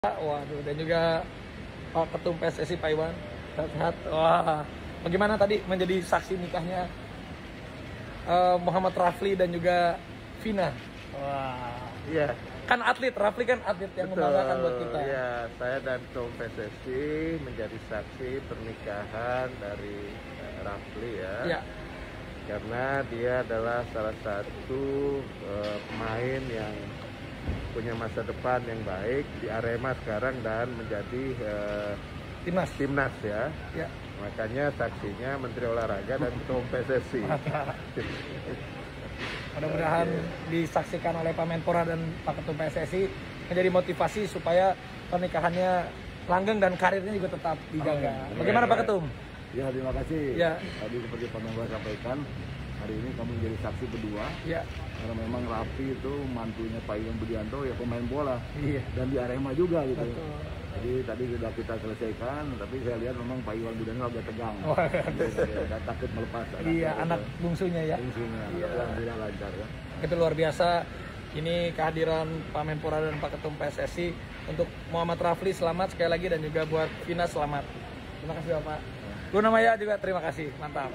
Waduh, dan juga Pak Ketum PSSI Pak Iwan. Sehat-sehat. Wah, bagaimana tadi menjadi saksi nikahnya Muhammad Rafli dan juga Vina? Wah, Iya, kan atlet, Rafli kan atlet yang membanggakan buat kita. Iya, saya dan Ketum PSSI menjadi saksi pernikahan dari Rafli ya. Iya. Karena dia adalah salah satu pemain yang punya masa depan yang baik di Arema sekarang dan menjadi timnas ya. Ya. Makanya saksinya Menteri Olahraga dan Ketum PSSI. Mudah-mudahan disaksikan oleh Pak Menpora dan Pak Ketum PSSI menjadi motivasi supaya pernikahannya langgeng dan karirnya juga tetap dijaga. Bagaimana Pak Ketum? Ya, terima kasih. Ya. Tadi seperti Pak Menpora sampaikan, hari ini kami menjadi saksi berdua. Ya. Karena memang Rafli itu mantunya Pak Iwan Budianto ya pemain bola. Iya. Dan di Arema juga gitu. Betul. Jadi tadi sudah kita selesaikan, tapi saya lihat memang Pak Iwan Budianto agak tegang. Oh, Agak takut melepas. iya, anak bungsunya ya. Fungsinya. Iya. Alhamdulillah lancar ya. Itu luar biasa. Ini kehadiran Pak Menpora dan Pak Ketum PSSI untuk Muhammad Rafli selamat sekali lagi dan juga buat Vina selamat. Terima kasih Bapak. Luna Maya juga terima kasih. Mantap.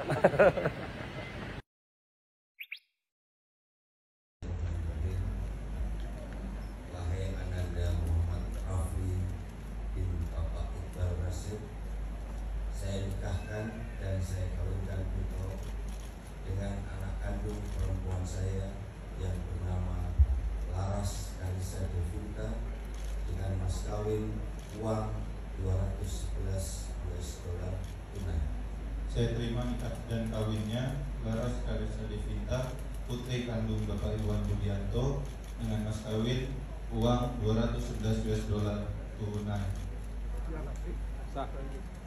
Wahai Ananda Muhammad Rafli bin Bapak Iqbal Rasyid, saya nikahkan dan saya kawinkan Puto dengan anak kandung perempuan saya yang bernama Laras Kalisa Devinta dengan mas kawin uang 211 US dollar tunai. Saya terima nikah dan kawinnya Laras Kalisa Devinta, putri kandung Bapak Iwan Budianto dengan mas kawin uang 211 US dollar tunai.